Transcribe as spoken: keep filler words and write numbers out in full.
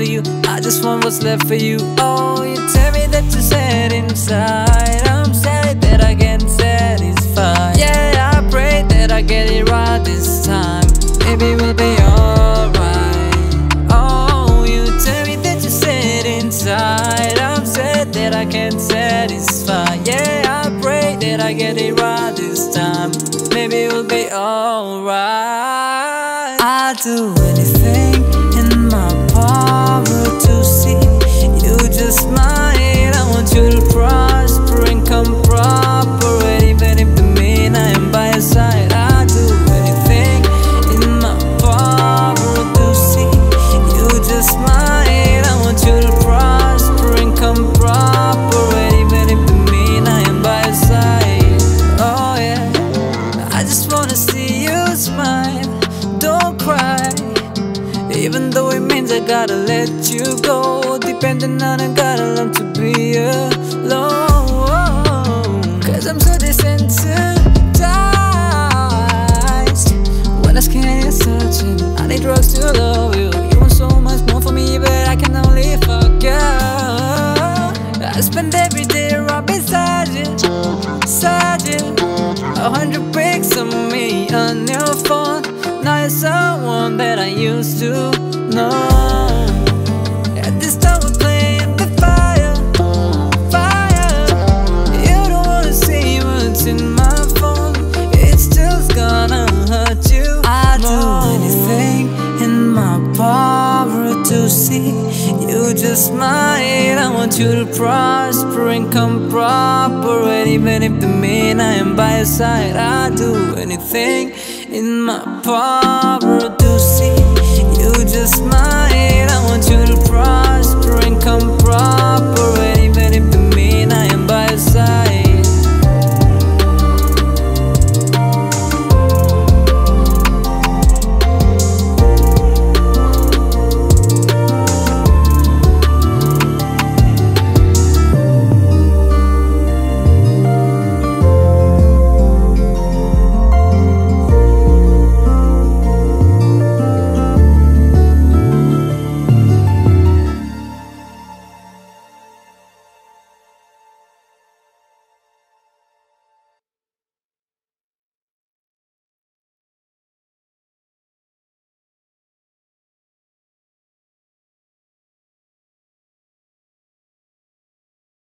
for you. I just want what's left for you. Oh, you tell me that you're sad inside. I'm sad that I get satisfied. Yeah, I pray that I get it right this time. Maybe we'll be alright. Oh, you tell me that you're sad inside. I'm sad that I can't satisfy. Yeah, I pray that I get it right this time. Maybe we'll be alright. I'll do anything in my power to see you just mine. I want you to prosper and come proper. Even if the mean I am by your side, I'll do anything in my power to see you just mine. I want you to prosper and come proper. Even if the mean I am by your side. Oh yeah, I just wanna see you smile. Don't cry, even though it means I gotta let you go. Depending on I gotta learn to be alone. Cause I'm so desensitized. When I scan you're searching, I need drugs to love you. You want so much more for me, but I can only fuck you. I spend every day right beside you, beside you. A hundred pics of me on your phone. Now you're someone that I used to know. At this time we're playing the fire, fire. You don't wanna see what's in my phone. It's just gonna hurt you. I'd do anything in my power to see you just mine. I want you to prosper and come proper. And even if the mean I am by your side, I'd do anything in my power to see you just mine.